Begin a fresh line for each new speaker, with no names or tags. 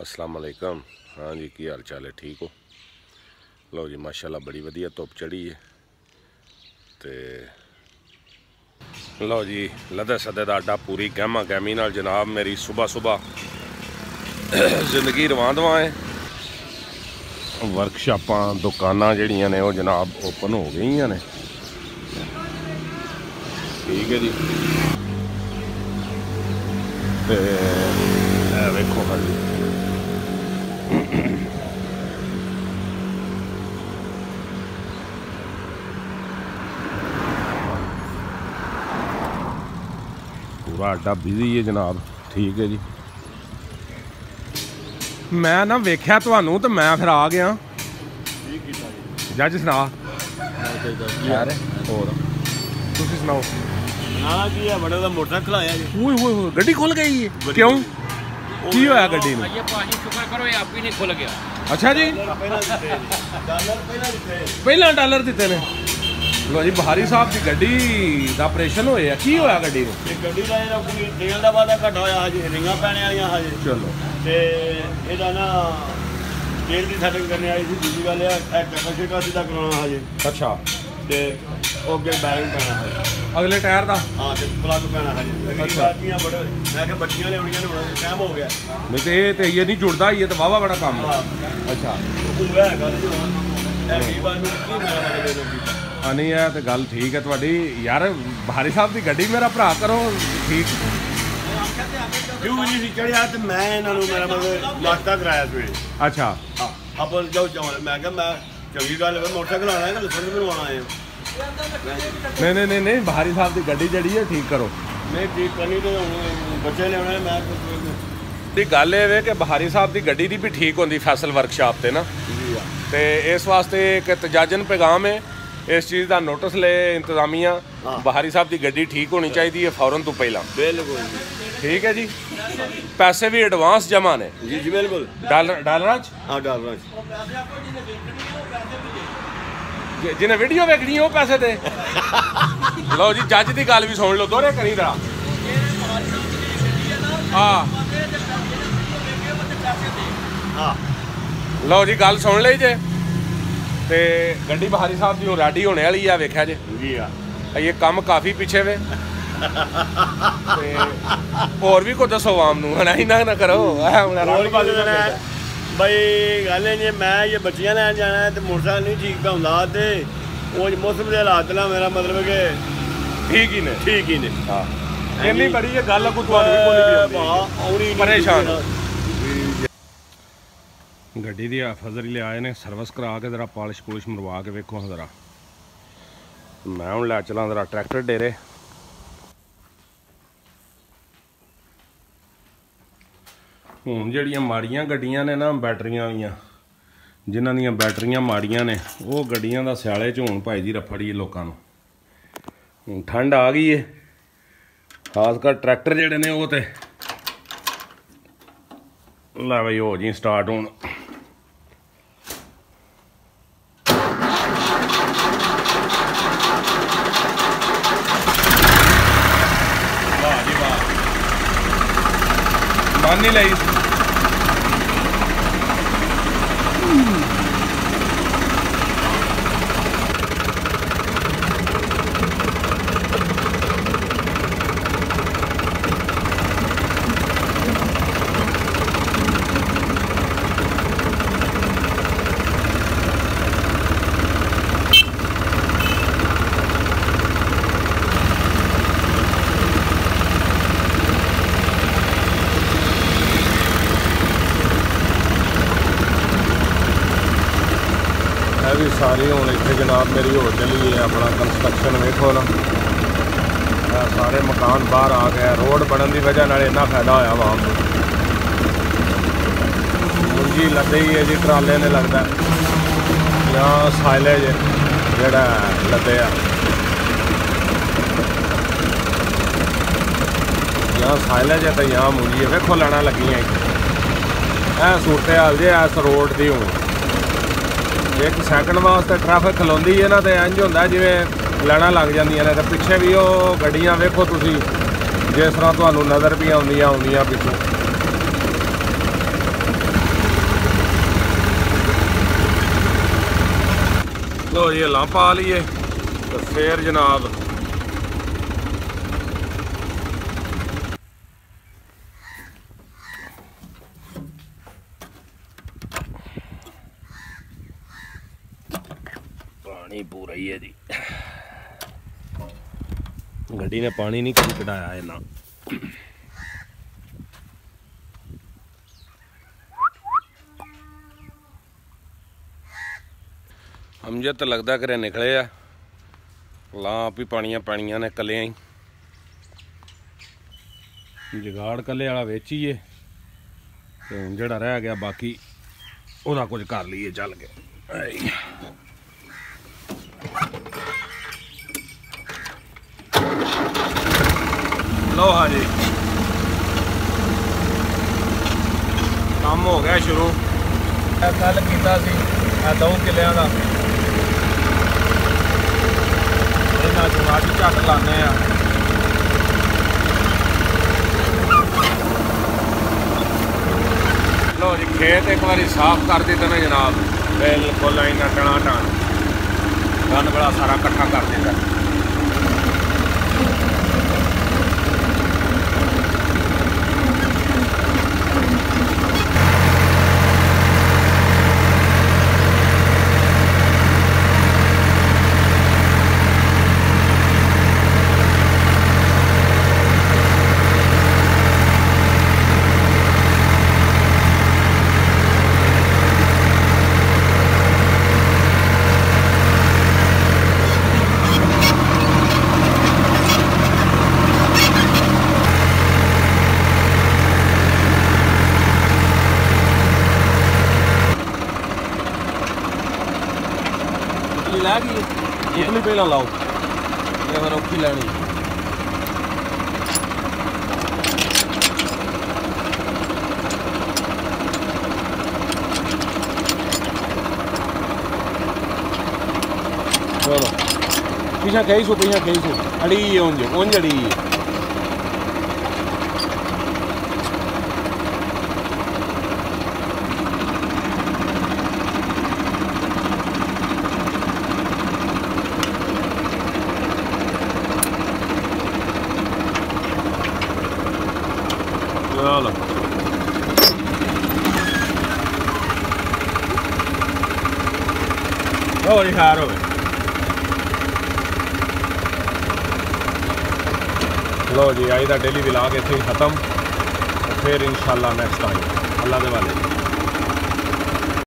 अस्सलाम वालेकुम। हाँ जी, की हाल चाल है? ठीक हो? लो जी माशाल्लाह बड़ी वधिया धुप चढ़ी है। तो लो जी लदे सदे का अड्डा पूरी गहमा गहमी नाल जनाब मेरी सुबह सुबह जिंदगी रवां है। वर्कशापां दुकानां जिहड़ियां ने वो जनाब ओपन हो गई ने। ठीक है जी। ते वेखो हाँ जी पूरा अड्डा बिजी है जनाब। ठीक है जी। मैं ना वेख्या तुहानू तो मैं फिर आ गया। जज सुना यार और तुसीं सुनाओ। मोटरसाइकिल आया गड्डी खुल गई है क्यों? की होया गड्डी नूं?
शुक्र करो ये आप ही नहीं खुल गया।
अच्छा जी पहला डॉलर दिते ने। लो जी बहारी साहब की गड्डी दा ऑपरेशन होया की होया गड्डी नूं?
गड्डी दा तेल दा वादा घट होया हजे रिंगां पैने वालियां हजे।
चलो
ते एदा ना तेल दी सेटिंग करने आई सी। दूजी गल है टक्कर शेका सीधा कराना हजे।
अच्छा
ते ओके बैरिंग पैना है
अगले टायर दा।
हां ते प्लग पैना है। अच्छा बाकियां बड़े मैं कि बच्चियां लेवणियां ने बड़ा टाइम हो गया।
नहीं तो ये नहीं जुड़दा ये तो वावा बड़ा काम है। अच्छा
ਉਹ ਹੈਗਾ ਜੀ ਐਗੀ ਬਾਰ ਨੂੰ ਕੀ ਮੇਰਾ ਮਤਲਬ ਹੈ
नहीं है तो गल ठीक है तुहाडी यार। बहारी साहब की गड्डी मेरा भरा करो ठीक।
ਕਿਉਂ ਜੀ ਸੀ ਚੜਿਆ ਤੇ ਮੈਂ ਇਹਨਾਂ ਨੂੰ ਮੇਰਾ ਮਤਲਬ ਨਾਸ਼ਤਾ ਕਰਾਇਆ ਸਵੇਰੇ।
अच्छा
ਹਾਂ ਆਪਾਂ ਜਾਓ ਚਾਵਲ ਮੈਂ ਕਿਹਾ ਮੈਂ ਚੰਗੀ ਗੱਲ ਹੈ ਮੋਟਰਸਾਈਕਲ ਆਣਾ ਹੈ ਕਿ ਲਸਣ ਬਣਵਾਉਣਾ ਹੈ।
नहीं बहारी साहब की गड्डी जड़ी है ठीक करो।
ਨਹੀਂ ਠੀਕ ਕਰਨੀ ਤੇ ਹੁਣ ਬੱਚੇ ਲਿਆਉਣੇ ਮੈਂ
दी गल ये कि बहारी साहब की गड्डी दी भी ठीक होंदी फैसल वर्कशॉप ते ना। ते इस वास्ते एक तजाजन पैगाम है इस चीज़ का नोटिस ले इंतजामिया। बहारी साहब की गड्डी ठीक होनी चाहिए है फौरन तो पहला।
बिल्कुल
ठीक है जी। पैसे भी एडवांस जमा ने
जी जी बिल्कुल
डॉलर
हाँ डॉलर
जिन्हें वीडियो देखनी वो पैसे दे। लो जी जज की गल भी सुन लो दोहरे करी तरह। हाँ
हाँ
लो जी गल सुन ली जे। ते गड्डी बहारी साहब की रेडी होने वाली है वेख्या जे।
जी हाँ
ये काम काफ़ी पीछे वे। और भी कुछ दसो आम नूं है ना करो
भाई गल जी मैं ये बच्चियां लैन जाना है तो मोटरसाइकिल नहीं ठीक पे होंदा ते वो मौसम के हालात ना मेरा मतलब कि
ठीक ही ने हाँ इन्नी बड़ी ये गल परेशान। गड्डी दी फजरी ले आए ने सर्विस करा के जरा पालिश पुलिश मरवा के वेखो जरा। मैं हूँ लै चला जरा ट्रैक्टर डेरे। हूँ जड़ियाँ माड़ियाँ गड्डियाँ ने ना बैटरियां वालियां जिन्हां दियां बैटरियां माड़ियां ने वो गड्डियां दा स्याले च हूँ भाई जी रफड़ी लोगों नूं। हूँ ठंड आ गई है खासकर ट्रैक्टर जेडे ने वो ते लै बई हो जी स्टार्ट हूँ। मान नहीं लाई भी सारी हूँ इतने जनाब मेरी हो चली है अपना कंस्ट्रक्शन वेखो ना। सारे मकान बाहर आ गए। रोड बनने की वजह नाल इन्ना फायदा होया आवाम को। मुंजी लदे ही है जी ट्राले ने लगता या साइलेज जोड़ा लदे या साइलेज है तो यहाँ मुंजी है वेखो लड़ा लगी है। सूरत हाल जी इस रोड की हूँ एक सैकंड वास्ते ट्रैफिक खलोंदी है ना तो इंज होंदा जिवें लैना लग जांदियां ने। तो पिछे भी वो गड्डियां वेखो तुसीं जिस तरह तुहानूं नज़र भी आउंदियां पिछों। लो जी हलां पा लीए तो फिर जनाब पानी पूरा ही है जी। गड्डी ने पानी नहीं कभी कढ़ाया है ना। हमजे तो लगता करे निकले आ ला आप ही पानिया पैनिया ने कलिया ही जुगाड़ कले वाला वेचीए तो हुण जिहड़ा रह गया बाकी ओहदा कुछ कर लीए चल के। लो हाँ जी काम हो गया शुरू। कल किया 2 किलियां का इन्हां चों अज झट लाने आ। लो जी खेत एक बार साफ कर दिते ना जनाब बिल्कुल इन्ना टना टन गंद बड़ा सारा इकट्ठा कर दिता। लै गई इतनी पहला लाओ या फिर औखी लैनी। चलो पीछा कही सो अड़ी उंज अड़ी चलो हो जी खैर हो। लो जी अज का डेली व्लॉग इत्थे ही खत्म फिर इंशाल्लाह नेक्स्ट टाइम अल्लाह दे वाले।